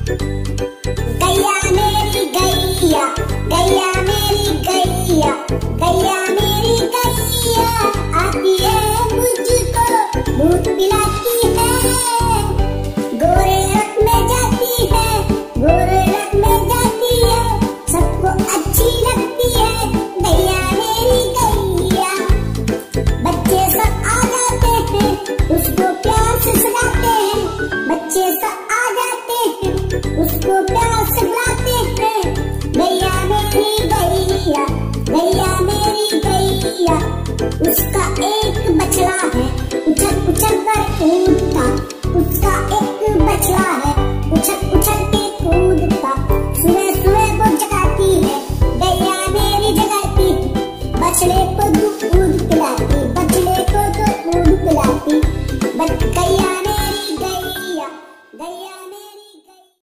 गैया मेरी गैया, गैया मेरी गैया, गैया मेरी गैया आती है मुझको दूध पिलाती है। गोरे रथ में जाती है, गोरे रथ में जाती है, सबको अच्छी लगती है गैया मेरी गैया। बच्चे सब आ जाते हैं, उसको प्यार से सलाते हैं, बच्चे सब आ जाते हैं, उसको प्यार से बुलाते हैं। गैया मेरी गैया, गैया मेरी गैया, उसका एक बछड़ा है, उछल उछल कर कूदता, उसका एक बछड़ा है।